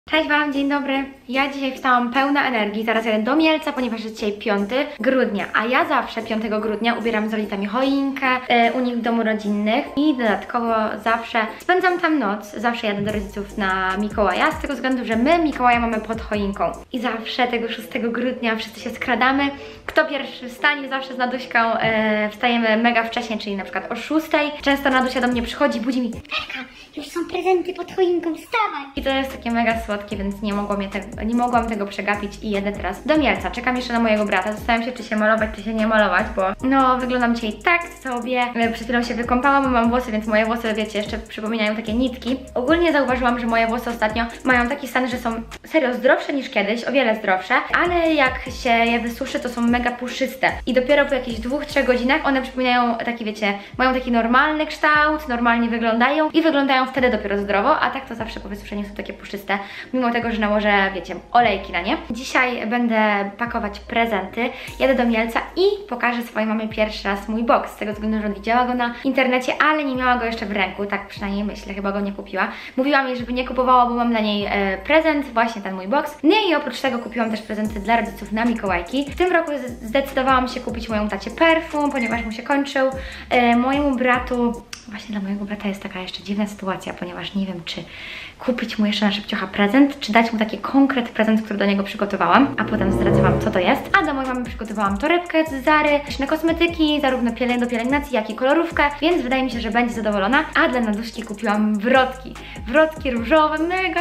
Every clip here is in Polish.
Cześć Wam, dzień dobry. Ja dzisiaj wstałam pełna energii, zaraz jadę do Mielca, ponieważ jest dzisiaj 5 grudnia, a ja zawsze 5 grudnia ubieram z rodzicami choinkę u nich w domu rodzinnych i dodatkowo zawsze spędzam tam noc, zawsze jadę do rodziców na Mikołaja, z tego względu, że my Mikołaja mamy pod choinką i zawsze tego 6 grudnia wszyscy się skradamy. Kto pierwszy wstanie, zawsze z Naduśką wstajemy mega wcześnie, czyli na przykład o 6. Często Nadusia do mnie przychodzi, budzi mi: Elka, już są prezenty pod choinką, wstawaj! I to jest takie mega słodkie, więc nie mogłam tego przegapić i jedę teraz do Mielca. Czekam jeszcze na mojego brata, zastanawiam się, czy się malować, czy się nie malować, bo no wyglądam dzisiaj tak sobie. Przed chwilą się wykąpałam, bo mam włosy, więc moje włosy, wiecie, jeszcze przypominają takie nitki. Ogólnie zauważyłam, że moje włosy ostatnio mają taki stan, że są serio zdrowsze niż kiedyś, o wiele zdrowsze, ale jak się je wysuszy, to są mega puszyste i dopiero po jakichś 2-3 godzinach one przypominają taki, wiecie, mają taki normalny kształt, normalnie wyglądają i wyglądają wtedy dopiero zdrowo, a tak to zawsze po wysuszeniu są takie puszyste, mimo tego, że nałożę, wiecie, olejki na nie. Dzisiaj będę pakować prezenty, jadę do Mielca i pokażę swojej mamie pierwszy raz mój box, z tego względu, że widziała go na internecie, ale nie miała go jeszcze w ręku, tak przynajmniej myślę, chyba go nie kupiła. Mówiła mi, żeby nie kupowała, bo mam dla niej prezent, właśnie ten mój box. No i oprócz tego kupiłam też prezenty dla rodziców na Mikołajki. W tym roku zdecydowałam się kupić mojemu tacie perfum, ponieważ mu się kończył. Mojemu bratu, właśnie dla mojego brata jest taka jeszcze dziwna sytuacja, ponieważ nie wiem, czy kupić mu jeszcze na szybciocha prezent, czy dać mu taki konkret prezent, który do niego przygotowałam, a potem zdradzę Wam, co to jest. A dla mojej mamy przygotowałam torebkę z Zary, liczne kosmetyki, zarówno do pielęgnacji, jak i kolorówkę, więc wydaje mi się, że będzie zadowolona. A dla Naduśki kupiłam wrotki. Wrotki różowe,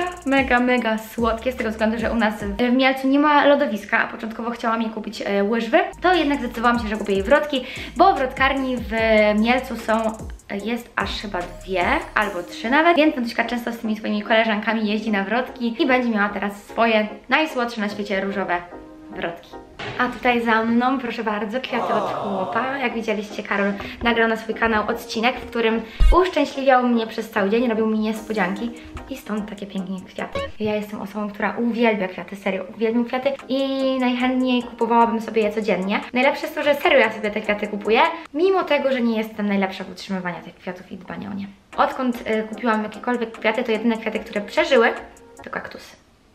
mega słodkie, z tego względu, że u nas w Mielcu nie ma lodowiska, a początkowo chciałam jej kupić łyżwy, to jednak zdecydowałam się, że kupię jej wrotki, bo wrotkarni w Mielcu jest aż chyba 2 albo 3 nawet, więc Naduśka często z tymi swoimi koleżankami jeździ na wrotki i będzie miała teraz swoje najsłodsze na świecie różowe wrotki. A tutaj za mną, proszę bardzo, kwiaty od chłopa. Jak widzieliście, Karol nagrał na swój kanał odcinek, w którym uszczęśliwiał mnie przez cały dzień, robił mi niespodzianki i stąd takie piękne kwiaty. Ja jestem osobą, która uwielbia kwiaty, serio, uwielbiam kwiaty i najchętniej kupowałabym sobie je codziennie. Najlepsze jest to, że serio ja sobie te kwiaty kupuję, mimo tego, że nie jestem najlepsza w utrzymywaniu tych kwiatów i dbania o nie. Odkąd kupiłam jakiekolwiek kwiaty, to jedyne kwiaty, które przeżyły, to kaktusy.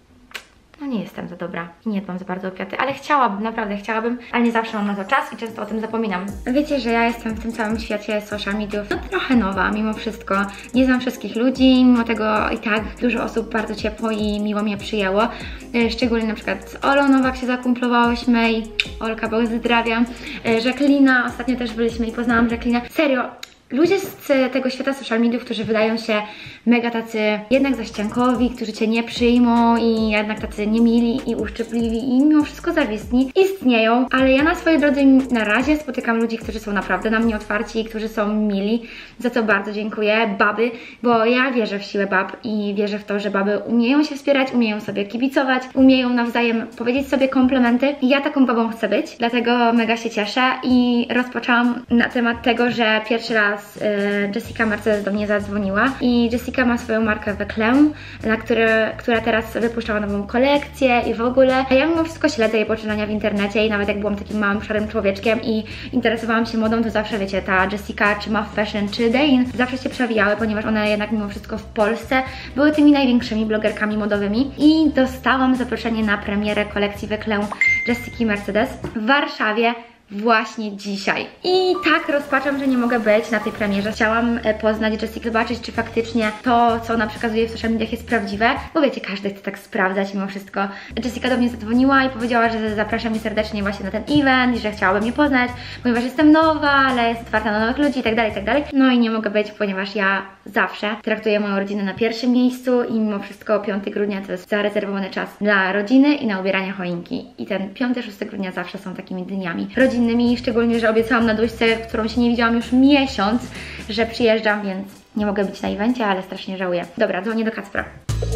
No nie jestem za dobra i nie dbam za bardzo o kwiaty, ale chciałabym, naprawdę chciałabym, ale nie zawsze mam na to czas i często o tym zapominam. Wiecie, że ja jestem w tym całym świecie social mediów trochę nowa, mimo wszystko. Nie znam wszystkich ludzi, mimo tego i tak dużo osób bardzo ciepło i miło mnie przyjęło. Szczególnie na przykład z Olą Nowak się zakumplowałyśmy i Olka pozdrawiam. Jacquelina, ostatnio też byliśmy i poznałam Jacquelinę. Serio, ludzie z tego świata social mediów, którzy wydają się mega tacy jednak zaściankowi, którzy Cię nie przyjmą i jednak tacy niemili i uszczypliwi i mimo wszystko zawistni, istnieją, ale ja na swojej drodze na razie spotykam ludzi, którzy są naprawdę na mnie otwarci i którzy są mili, za co bardzo dziękuję, baby, bo ja wierzę w siłę bab i wierzę w to, że baby umieją się wspierać, umieją sobie kibicować, umieją nawzajem powiedzieć sobie komplementy i ja taką babą chcę być, dlatego mega się cieszę i rozpoczęłam na temat tego, że pierwszy raz Jessica Mercedes do mnie zadzwoniła i Jessica ma swoją markę Veclem, która teraz wypuszczała nową kolekcję i w ogóle. A ja mimo wszystko śledzę jej poczynania w internecie i nawet jak byłam takim małym, szarym człowieczkiem i interesowałam się modą, to zawsze, wiecie, ta Jessica, czy Muff Fashion, czy Dain zawsze się przewijały, ponieważ one jednak mimo wszystko w Polsce były tymi największymi blogerkami modowymi i dostałam zaproszenie na premierę kolekcji Veclem Jessiki Mercedes w Warszawie właśnie dzisiaj. I tak rozpaczam, że nie mogę być na tej premierze. Chciałam poznać Jessikę, zobaczyć, czy faktycznie to, co ona przekazuje w social mediach, jest prawdziwe, bo wiecie, każdy chce tak sprawdzać mimo wszystko. Jessica do mnie zadzwoniła i powiedziała, że zaprasza mnie serdecznie właśnie na ten event i że chciałaby mnie poznać, ponieważ jestem nowa, ale jest otwarta na nowych ludzi i tak dalej, i tak dalej. No i nie mogę być, ponieważ ja zawsze traktuję moją rodzinę na pierwszym miejscu i mimo wszystko 5 grudnia to jest zarezerwowany czas dla rodziny i na ubieranie choinki. I ten 5-6 grudnia zawsze są takimi dniami rodzinnymi, szczególnie, że obiecałam Naduśce, którą się nie widziałam już miesiąc, że przyjeżdżam, więc nie mogę być na evencie, ale strasznie żałuję. Dobra, dzwonię do Kacpra.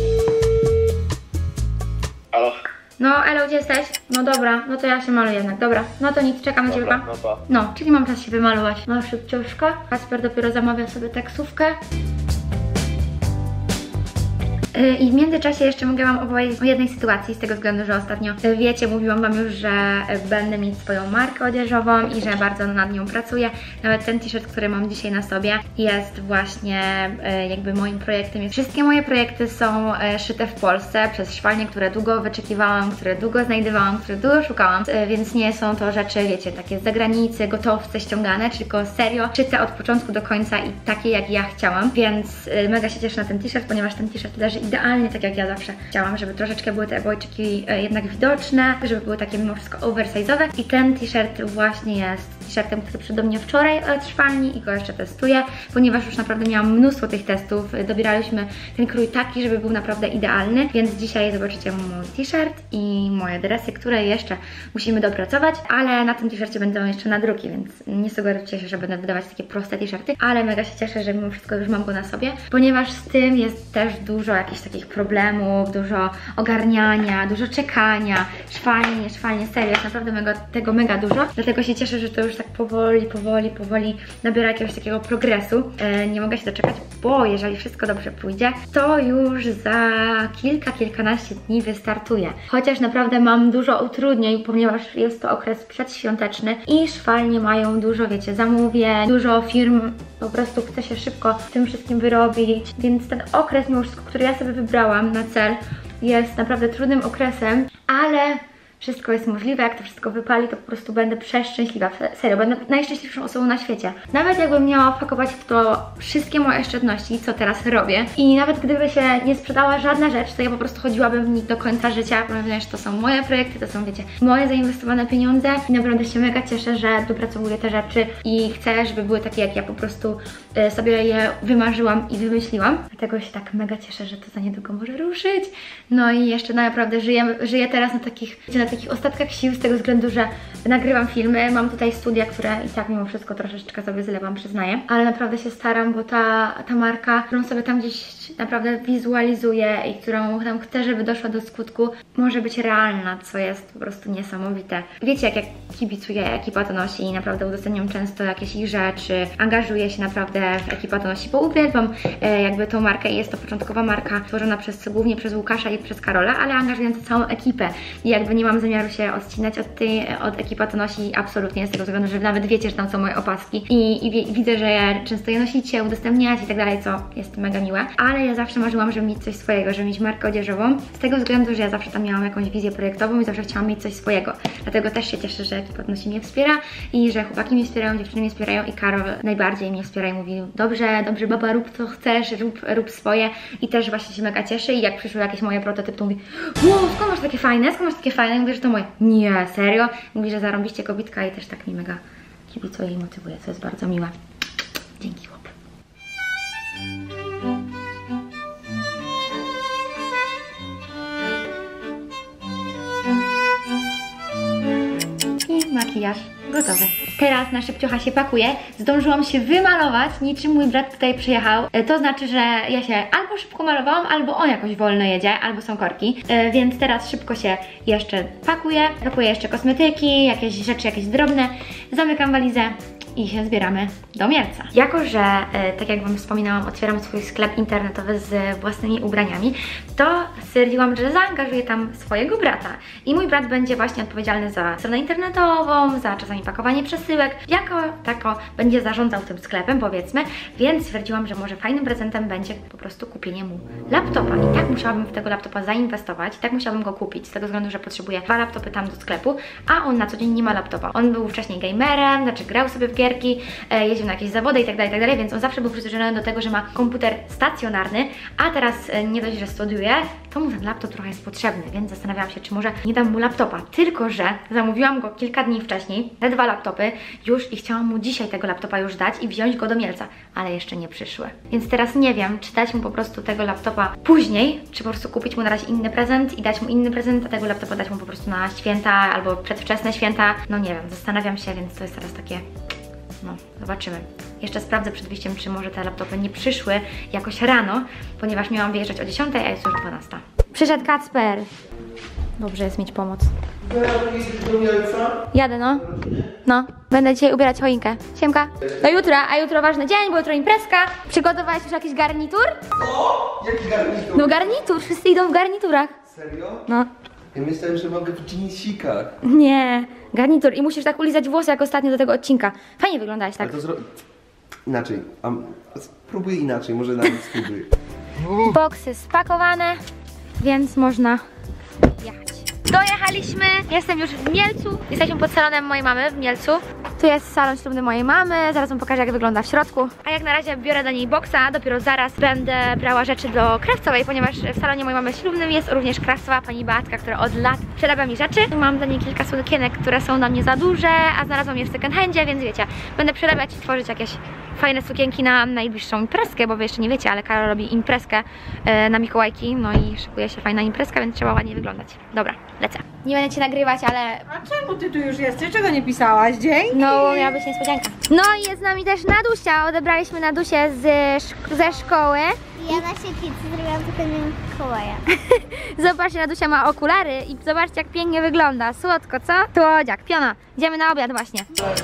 Halo? No, elo, gdzie jesteś? No dobra, no to ja się maluję jednak, dobra. No to nic, czekam na Ciebie. No, czyli mam czas się wymalować. No, szybciuszko. Kacper dopiero zamawia sobie taksówkę. I w międzyczasie jeszcze mogę Wam opowiedzieć o jednej sytuacji, z tego względu, że ostatnio, wiecie, mówiłam Wam już, że będę mieć swoją markę odzieżową i że bardzo nad nią pracuję. Nawet ten t-shirt, który mam dzisiaj na sobie, jest właśnie jakby moim projektem. Wszystkie moje projekty są szyte w Polsce przez szwalnie, które długo wyczekiwałam, które długo znajdowałam, które długo szukałam, więc nie są to rzeczy, wiecie, takie z zagranicy, gotowce ściągane, tylko serio szyte od początku do końca i takie jak ja chciałam, więc mega się cieszę na ten t-shirt, ponieważ ten t-shirt leży idealnie tak jak ja zawsze chciałam, żeby troszeczkę były te obojczyki jednak widoczne, żeby były takie mimo wszystko oversize'owe i ten t-shirt właśnie jest t-shirtem, który przyszedł do mnie wczoraj od szwalni i go jeszcze testuję, ponieważ już naprawdę miałam mnóstwo tych testów, dobieraliśmy ten krój taki, żeby był naprawdę idealny, więc dzisiaj zobaczycie mój t-shirt i moje dresy, które jeszcze musimy dopracować, ale na tym t-shircie będą jeszcze nadruki, więc nie sugerujcie się, że będę wydawać takie proste t-shirty, ale mega się cieszę, że mimo wszystko już mam go na sobie, ponieważ z tym jest też dużo jakichś takich problemów, dużo ogarniania, dużo czekania, szwalnie, serio, jest naprawdę tego mega dużo, dlatego się cieszę, że to już tak powoli nabiera jakiegoś takiego progresu. Nie mogę się doczekać, bo jeżeli wszystko dobrze pójdzie, to już za kilkanaście dni wystartuje. Chociaż naprawdę mam dużo utrudnień, ponieważ jest to okres przedświąteczny i szwalnie mają dużo, wiecie, zamówień, dużo firm po prostu chce się szybko w tym wszystkim wyrobić, więc ten okres mimo wszystko, który ja sobie wybrałam na cel, jest naprawdę trudnym okresem, ale wszystko jest możliwe, jak to wszystko wypali, to po prostu będę przeszczęśliwa, serio, będę najszczęśliwszą osobą na świecie. Nawet jakbym miała wpakować w to wszystkie moje oszczędności, co teraz robię i nawet gdyby się nie sprzedała żadna rzecz, to ja po prostu chodziłabym w nich do końca życia, ponieważ to są moje projekty, to są, wiecie, moje zainwestowane pieniądze i naprawdę się mega cieszę, że dopracowuję te rzeczy i chcę, żeby były takie, jak ja po prostu sobie je wymarzyłam i wymyśliłam. Dlatego się tak mega cieszę, że to za niedługo może ruszyć. No i jeszcze naprawdę żyję teraz na takich ostatkach sił z tego względu, że nagrywam filmy, mam tutaj studia, które i tak mimo wszystko troszeczkę sobie zlewam, przyznaję, ale naprawdę się staram, bo ta marka, którą sobie tam gdzieś naprawdę wizualizuję i którą tam chcę, żeby doszła do skutku, może być realna, co jest po prostu niesamowite. Wiecie, jak kibicuję, Ekipa to nosi i naprawdę udostępniam często jakieś ich rzeczy, angażuję się naprawdę w Ekipa to nosi, bo uwielbiam jakby tą markę i jest to początkowa marka tworzona głównie przez Łukasza i przez Karola, ale angażująca całą ekipę i jakby nie mam zamiaru się odcinać od Ekipa to nosi absolutnie, z tego względu, że nawet wiecie, że tam są moje opaski i widzę, że często je nosicie, udostępniacie i tak dalej, co jest mega miłe, ale ja zawsze marzyłam, żeby mieć coś swojego, żeby mieć markę odzieżową, z tego względu, że ja zawsze tam miałam jakąś wizję projektową i zawsze chciałam mieć coś swojego, dlatego też się cieszę, że Ekipa to nosi mnie wspiera i że chłopaki mnie wspierają, dziewczyny mnie wspierają i Karol najbardziej mnie wspiera i mówi, dobrze baba, rób co chcesz, rób swoje i też właśnie się mega cieszy i jak przyszły jakieś moje prototypy, to mówi, wow, skąd masz takie fajne, I mówię, że to moje, nie, serio, mówi, że zarąbiście kobitka i też tak mi mega kibicuje i motywuje, co jest bardzo miłe. Dzięki, chłop. I makijaż gotowy. Teraz na szybciocha się pakuje. Zdążyłam się wymalować, niczym mój brat tutaj przyjechał. To znaczy, że ja się albo szybko malowałam, albo on jakoś wolno jedzie, albo są korki. Więc teraz szybko się jeszcze pakuję. Pakuję jeszcze kosmetyki, jakieś rzeczy, jakieś drobne. Zamykam walizę i się zbieramy do Mielca. Jako, że tak jak Wam wspominałam, otwieram swój sklep internetowy z własnymi ubraniami, to stwierdziłam, że zaangażuję tam swojego brata. I mój brat będzie właśnie odpowiedzialny za stronę internetową, za czasami pakowanie przesyłek, jako tako będzie zarządzał tym sklepem, powiedzmy, więc stwierdziłam, że może fajnym prezentem będzie po prostu kupienie mu laptopa. I tak musiałabym w tego laptopa zainwestować, i tak musiałabym go kupić, z tego względu, że potrzebuję 2 laptopy tam do sklepu, a on na co dzień nie ma laptopa. On był wcześniej gamerem, znaczy grał sobie w gierki, jeździł na jakieś zawody i tak dalej, więc on zawsze był przyzwyczajony do tego, że ma komputer stacjonarny, a teraz nie dość, że studiuje, to mu ten laptop trochę jest potrzebny, więc zastanawiałam się, czy może nie dam mu laptopa. Tylko że zamówiłam go kilka dni wcześniej, te 2 laptopy już i chciałam mu dzisiaj tego laptopa już dać i wziąć go do Mielca, ale jeszcze nie przyszły. Więc teraz nie wiem, czy dać mu po prostu tego laptopa później, czy po prostu kupić mu na razie inny prezent i dać mu inny prezent, a tego laptopa dać mu po prostu na święta albo przedwczesne święta. No nie wiem, zastanawiam się, więc to jest teraz takie... No, zobaczymy. Jeszcze sprawdzę przed wyjściem, czy może te laptopy nie przyszły jakoś rano, ponieważ miałam wyjeżdżać o 10, a jest już 12. Przyszedł Kacper. Dobrze jest mieć pomoc. Jedziesz do Mielca? Jadę, no. No. Będę dzisiaj ubierać choinkę. Siemka. Do jutra, a jutro ważny dzień, bo jutro imprezka. Przygotowałeś już jakiś garnitur? Co? Jaki garnitur? No garnitur, wszyscy idą w garniturach. Serio? No. Ja myślałem, że mogę w jeansikach. Nie, garnitur i musisz tak ulizać włosy jak ostatnio do tego odcinka. Fajnie wyglądałeś tak. Ale to inaczej. Spróbuję inaczej, może nawet spróbuję. Boksy spakowane, więc można jechać. Dojechaliśmy, jestem już w Mielcu. Jesteśmy pod salonem mojej mamy w Mielcu. Tu jest salon ślubny mojej mamy, zaraz wam pokażę jak wygląda w środku. A jak na razie biorę do niej boksa, dopiero zaraz będę brała rzeczy do krawcowej, ponieważ w salonie mojej mamy ślubnym jest również krawcowa pani Beatka, która od lat przerabia mi rzeczy. Mam dla niej kilka sukienek, które są na mnie za duże, a znalazłam je w second handzie, więc wiecie, będę przerabiać i tworzyć jakieś fajne sukienki na najbliższą imprezkę, bo wy jeszcze nie wiecie, ale Karol robi imprezkę na Mikołajki, no i szykuje się fajna imprezka, więc trzeba ładnie wyglądać. Dobra, lecę. Nie będę cię nagrywać, ale... A czemu ty tu już jesteś? Czego nie pisałaś? Dzięki! No, miała być niespodzianka. No i jest z nami też Nadusia. Odebraliśmy Nadusię ze szkoły. Ja na świetlicy zrobiłam tylko Mikołaja. Zobaczcie, Nadusia ma okulary i zobaczcie jak pięknie wygląda. Słodko, co? Słodziak, piona. Idziemy na obiad właśnie.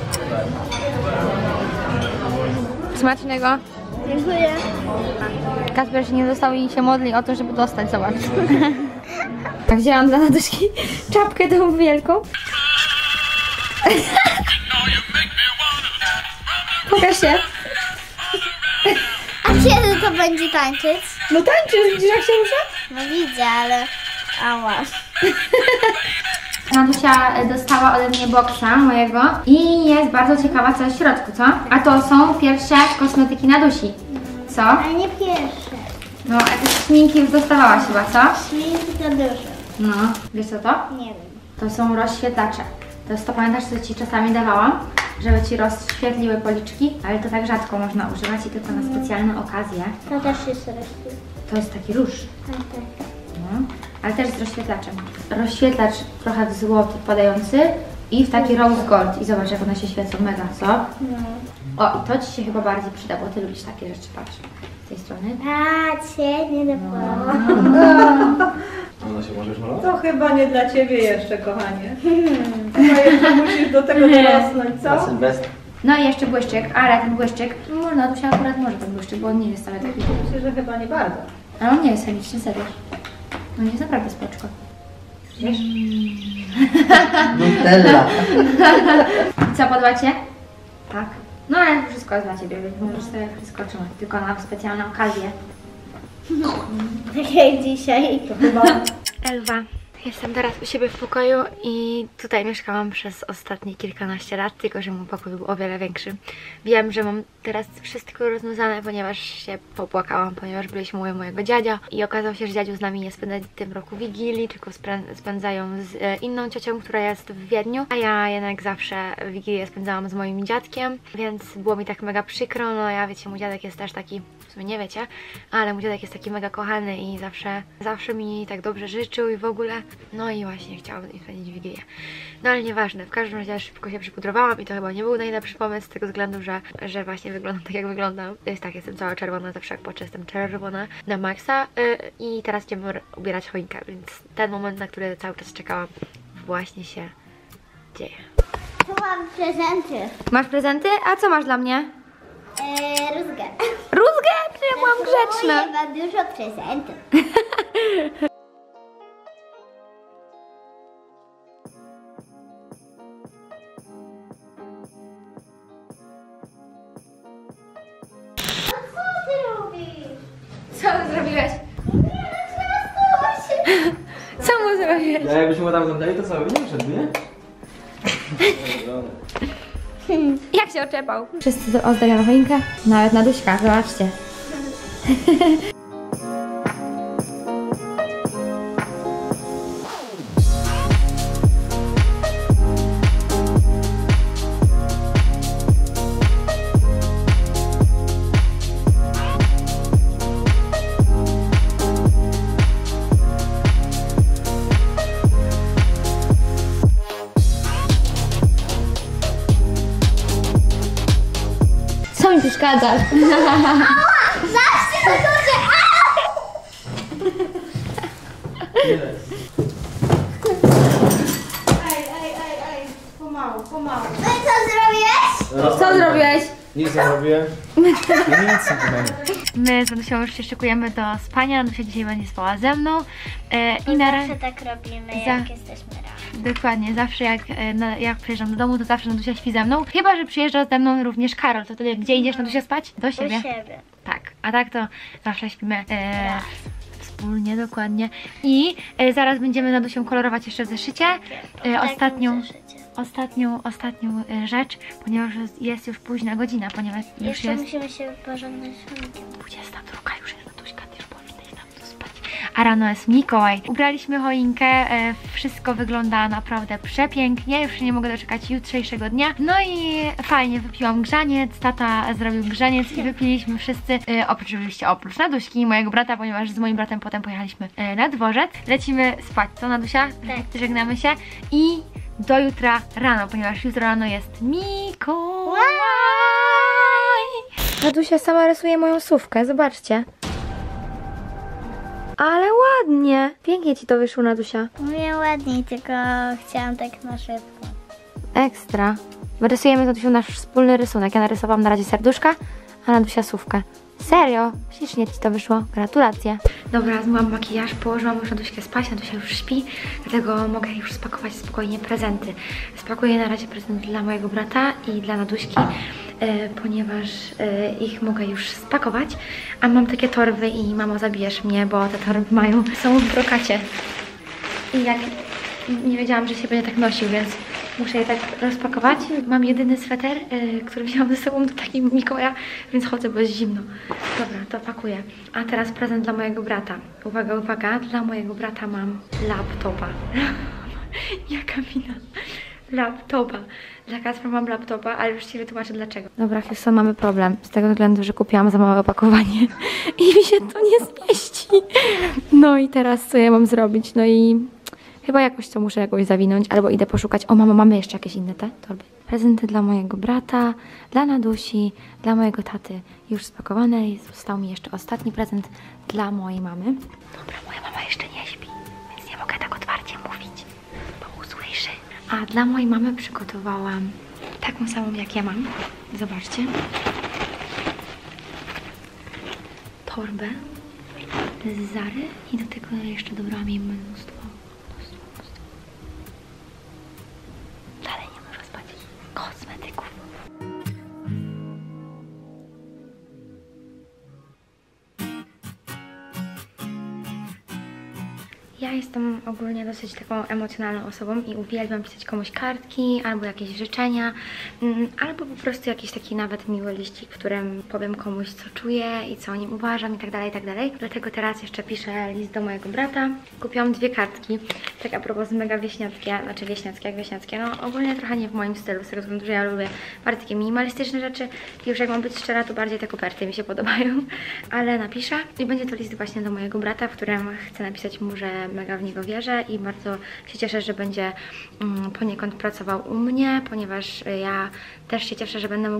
Smacznego. Dziękuję. Kasper się nie dostał i się modli o to, żeby dostać, zobacz. Tak, wzięłam dla Naduszki czapkę tą wielką. Pokaż się. A kiedy to będzie tańczyć? No tańczysz, widzisz jak się rusza? No widzę, ale... Ała. Nadusia dostała ode mnie boksa mojego i jest bardzo ciekawa co jest w środku, co? A to są pierwsze kosmetyki Nadusi. Co? Ale nie pierwsze. No, jakieś śminki już dostawałaś chyba, co? Śmieci to dużo. No. Wiesz co to? Nie wiem. To są rozświetlacze. To jest to, pamiętasz, co ci czasami dawałam? Żeby ci rozświetliły policzki, ale to tak rzadko można używać i tylko na specjalne okazje. To też jest reszty. To jest taki róż. Tak, tak. No. Ale też z rozświetlaczem. Rozświetlacz trochę w złoty wpadający i w taki rose gold. I zobacz jak one się świecą mega, co? No. O, i to ci się chyba bardziej przyda, bo ty lubisz takie rzeczy, patrz. Z tej strony. Patrzcie, nie dopadło. Ona się możesz malować? To chyba nie dla ciebie jeszcze, kochanie. Chyba jeszcze musisz do tego dorosnąć, co? Sylwestra. No i jeszcze błyszczyk, ale ten błyszczyk, można, to się akurat może ten błyszczyk, bo on nie jest wcale taki. Myślę, że chyba nie bardzo. Ale on nie jest chemiczny, serio. No nie jest naprawdę spoczko. Wiesz? Nutella. I co, podoba Cię? Tak. No ale wszystko jest dla Ciebie, więc możesz sobie wszystko trzymać, tylko na specjalne okazje. Tak jak dzisiaj. To chyba... Elwa. Jestem teraz u siebie w pokoju i tutaj mieszkałam przez ostatnie kilkanaście lat, tylko że mój pokój był o wiele większy. Wiem, że mam teraz wszystko rozwiązane, ponieważ się popłakałam, ponieważ byliśmy u mojego dziadzia i okazało się, że dziadziu z nami nie spędza w tym roku Wigilii, tylko spędzają z inną ciocią, która jest w Wiedniu, a ja jednak zawsze Wigilię spędzałam z moim dziadkiem, więc było mi tak mega przykro. No ja wiecie, mój dziadek jest też taki, w sumie nie wiecie, ale mój dziadek jest taki mega kochany i zawsze mi tak dobrze życzył i w ogóle. No i właśnie chciałam z nim spędzić Wigilię. No ale nieważne, w każdym razie szybko się przypudrowałam i to chyba nie był najlepszy pomysł z tego względu, że właśnie wyglądam tak jak wyglądam. Jest tak, jestem cała czerwona, zawsze jak płaczę jestem czerwona na maksa i teraz idziemy ubierać choinkę, więc ten moment, na który cały czas czekałam, właśnie się dzieje. Tu mam prezenty. Masz prezenty? A co masz dla mnie? Rózgę. Rózgę? Czy ja byłam grzeczna? Mam dużo prezentów. Co mu zrobiłeś? Co mu zrobiłeś? Ja jakbyśmy go tam zamknęli, to co? Nie wszedł, nie? Jak się oczepał? Wszyscy ozdabiamy choinkę, nawet Naduśka, zobaczcie. Co mi przeszkadzasz? Zawsze to duże! Ej, pomału, pomału. No i co zrobię? Co zrobiłeś? Nic nie zrobię. Ja nic nie powiem. My z Nadusią już się szykujemy do spania. Nadusia dzisiaj będzie spała ze mną. I na razie... Zawsze tak robimy, Za- jak jesteśmy razem. Dokładnie, zawsze jak przyjeżdżam do domu, to zawsze Nadusia śpi ze mną. Chyba że przyjeżdża ze mną również Karol. To wtedy gdzie idziesz, Nadusia, spać? Do Do siebie. siebie. Tak, a tak to zawsze śpimy wspólnie, dokładnie. I zaraz będziemy z Nadusią kolorować jeszcze w zeszycie. Ostatnią rzecz, ponieważ jest już późna godzina, ponieważ już Jeszcze jest musimy się wyporządnić szminkiem. 22, już jest Naduśka, ty już powinna iść tam tu spać. A rano jest Mikołaj. Ubraliśmy choinkę, wszystko wygląda naprawdę przepięknie, już się nie mogę doczekać jutrzejszego dnia. No i fajnie, wypiłam grzaniec, tata zrobił grzaniec i wypiliśmy wszyscy, oprócz Naduśki i mojego brata, ponieważ z moim bratem potem pojechaliśmy na dworzec. Lecimy spać, co Nadusia? Tak. Żegnamy się i do jutra rano, ponieważ jutro rano jest Mikołaj. Nadusia sama rysuje moją sówkę, zobaczcie. Ale ładnie. Pięknie ci to wyszło, Nadusia. Mówię ładniej, tylko chciałam tak na szybko. Ekstra. Rysujemy z Nadusią nasz wspólny rysunek. Ja narysowałam na razie serduszka, a Nadusia sówkę. Serio? Ślicznie ci to wyszło. Gratulacje. Dobra, zmyłam makijaż, położyłam już Naduśkę spać, Nadusia już śpi, dlatego mogę już spakować spokojnie prezenty. Spakuję na razie prezent dla mojego brata i dla Naduśki, ponieważ ich mogę już spakować. A mam takie torby i mamo, zabijesz mnie, bo te torby są w brokacie. I jak nie wiedziałam, że się będzie tak nosił, więc muszę je tak rozpakować. Mam jedyny sweter, który wziąłam ze sobą do takiego Mikołaja, więc chodzę, bo jest zimno. Dobra, to pakuję. A teraz prezent dla mojego brata. Uwaga, uwaga, dla mojego brata mam laptopa. Jaka wina. Laptopa. Dla Kacpra mam laptopa, ale już Ci wytłumaczę dlaczego. Dobra, Houston, mamy problem. Z tego względu, że kupiłam za małe opakowanie i mi się to nie zmieści. No i teraz co ja mam zrobić? No i chyba jakoś to muszę zawinąć, albo idę poszukać. O mamo, mamy jeszcze jakieś inne te torby. Prezenty dla mojego brata, dla Nadusi, dla mojego taty już spakowane. I został mi jeszcze ostatni prezent dla mojej mamy. Dobra, moja mama jeszcze nie śpi, więc nie mogę tak otwarcie mówić, bo usłyszy. A dla mojej mamy przygotowałam taką samą jak ja mam. Zobaczcie. Torbę z Zary i do tego jeszcze dobrałam jej mnóstwo. Dalej nie może spać. Kosmetyków. Ja jestem ogólnie dosyć taką emocjonalną osobą i uwielbiam pisać komuś kartki, albo jakieś życzenia, albo po prostu jakiś taki nawet miły liścik, w którym powiem komuś, co czuję i co o nim uważam i tak dalej, i tak dalej. Dlatego teraz jeszcze piszę list do mojego brata. Kupiłam 2 kartki, tak a propos mega wieśniackie, znaczy wieśniackie, no ogólnie trochę nie w moim stylu, z tego względu, że ja lubię bardziej takie minimalistyczne rzeczy i już jak mam być szczera, to bardziej te koperty mi się podobają, ale napiszę i będzie to list właśnie do mojego brata, w którym chcę napisać mu, że mega w niego wierzę i bardzo się cieszę, że będzie poniekąd pracował u mnie, ponieważ ja też się cieszę, że będę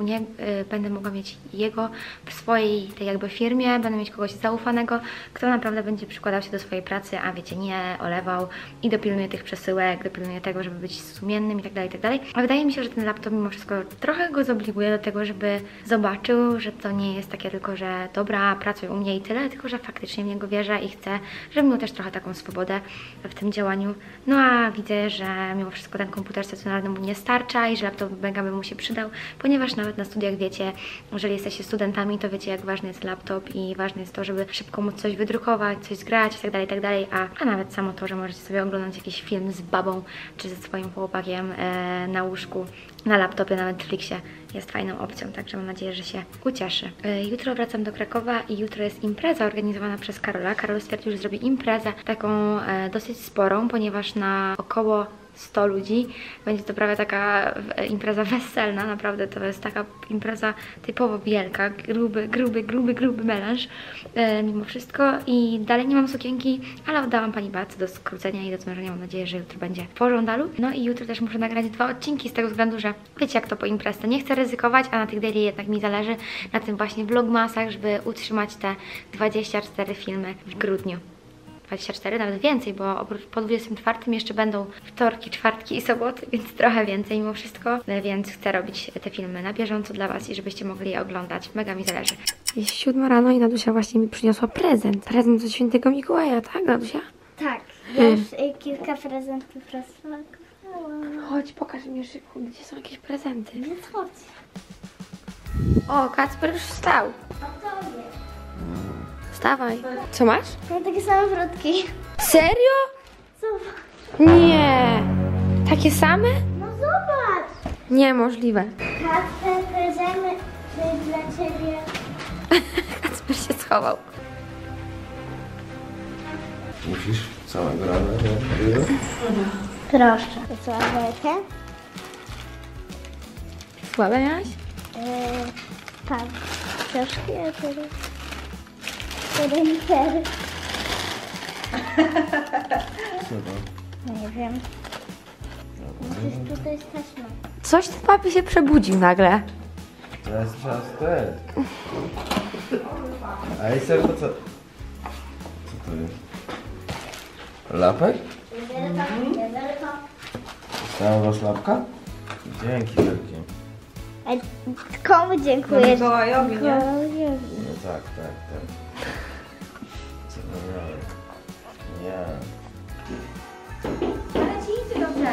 mogła mieć jego w swojej tej jakby firmie, będę mieć kogoś zaufanego, kto naprawdę będzie przykładał się do swojej pracy, a wiecie, nie olewał i dopilnuje tych przesyłek, dopilnuje tego, żeby być sumiennym i tak dalej, i tak dalej. A wydaje mi się, że ten laptop mimo wszystko trochę go zobliguje do tego, żeby zobaczył, że to nie jest takie tylko, że dobra, pracuj u mnie i tyle, tylko że faktycznie w niego wierzę i chcę, żeby miał też trochę taką swobodę w tym działaniu. No a widzę, że mimo wszystko ten komputer stacjonarny mu nie starcza i że laptop mega by mu się przydał, ponieważ nawet na studiach wiecie, jeżeli jesteście studentami, to wiecie, jak ważny jest laptop i ważne jest to, żeby szybko móc coś wydrukować, coś zgrać i tak dalej, a nawet samo to, że możecie sobie oglądać jakiś film z babą czy ze swoim chłopakiem na łóżku, na laptopie, na Netflixie jest fajną opcją, także mam nadzieję, że się ucieszy. Jutro wracam do Krakowa i jutro jest impreza organizowana przez Karola. Karol stwierdził, że zrobi imprezę taką dosyć sporą, ponieważ na około 100 ludzi. Będzie to prawie taka impreza weselna, naprawdę to jest taka impreza typowo wielka, gruby melanż mimo wszystko i dalej nie mam sukienki, ale oddałam pani Bacy do skrócenia i do zmężenia. Mam nadzieję, że jutro będzie po żądalu. No i jutro też muszę nagrać 2 odcinki z tego względu, że wiecie jak to po imprezie. Nie chcę ryzykować, a na tych daily jednak mi zależy na tym właśnie vlogmasach, żeby utrzymać te 24 filmy w grudniu. 24, nawet więcej, bo oprócz po 24 jeszcze będą wtorki, czwartki i soboty, więc trochę więcej mimo wszystko, więc chcę robić te filmy na bieżąco dla Was i żebyście mogli je oglądać. Mega mi zależy. Jest 7 rano i Nadusia właśnie mi przyniosła prezent. Prezent od świętego Mikołaja, tak Nadusia? Tak, ja już kilka prezentów rozpakowałam. Chodź, pokaż mi szybko, gdzie są jakieś prezenty. Więc chodź. O, Kacper już wstał. A to jest. Wstawaj. Co masz? Mam takie same wrotki. Serio? Zobacz. Nie. Takie same? No zobacz. Niemożliwe. Kacper, prezent dla ciebie. Kacper się schował. Musisz całego rana, nie? Proszę. Sławetę. Słabe miałaś? Tak. Książki, a teraz... Ręker. Co to? Nie wiem. Musisz tutaj stać. Coś ten papi się przebudził nagle. Teraz czas ten. A jest to co? Co to jest? Lapek? Dostałem was lapka? Dzięki wielkie. Komu dziękuję? Mikołajowi, nie? Mikołajowi. No tak. Zapomniałem. Nie. Ale ci idzie dobrze.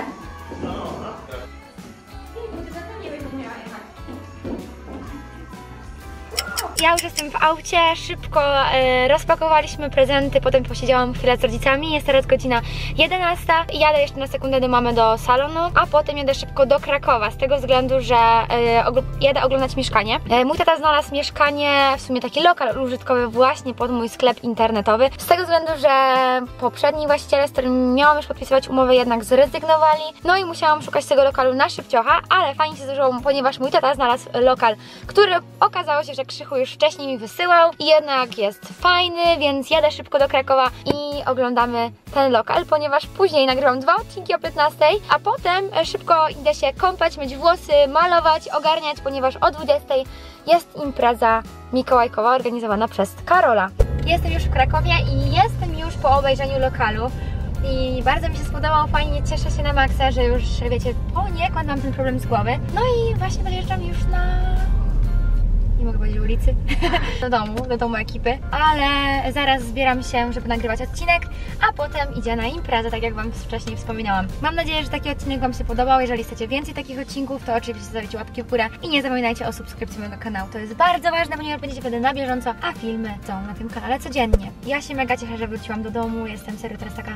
Ja już jestem w aucie, szybko rozpakowaliśmy prezenty, potem posiedziałam chwilę z rodzicami, jest teraz godzina 11 i jadę jeszcze na sekundę do mamy do salonu, a potem jadę szybko do Krakowa, z tego względu, że jadę oglądać mieszkanie. Mój tata znalazł mieszkanie, w sumie taki lokal użytkowy właśnie pod mój sklep internetowy, z tego względu, że poprzedni właściciele, z którymi miałam już podpisywać umowę, jednak zrezygnowali, no i musiałam szukać tego lokalu na szybciocha, ale fajnie się zdarzyło, ponieważ mój tata znalazł lokal, który okazało się, że Krzychu już wcześniej mi wysyłał i jednak jest fajny, więc jadę szybko do Krakowa i oglądamy ten lokal, ponieważ później nagrywam 2 odcinki o 15, a potem szybko idę się kąpać, myć włosy, malować, ogarniać, ponieważ o 20 jest impreza mikołajkowa organizowana przez Karola. Jestem już w Krakowie i jestem już po obejrzeniu lokalu i bardzo mi się spodobał, fajnie, cieszę się na maksa, że już wiecie, poniekąd mam ten problem z głowy. No i właśnie dojeżdżam już na... nie mogę powiedzieć ulicy, do domu ekipy, ale zaraz zbieram się, żeby nagrywać odcinek, a potem idzie na imprezę, tak jak Wam wcześniej wspominałam. Mam nadzieję, że taki odcinek Wam się podobał. Jeżeli chcecie więcej takich odcinków, to oczywiście zostawicie łapki w górę i nie zapominajcie o subskrypcji mojego kanału. To jest bardzo ważne, ponieważ będziecie wtedy na bieżąco, a filmy są na tym kanale codziennie. Ja się mega cieszę, że wróciłam do domu, jestem serio teraz taka...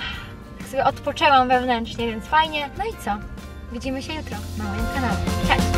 tak sobie odpoczęłam wewnętrznie, więc fajnie. No i co? Widzimy się jutro na moim kanale. Cześć!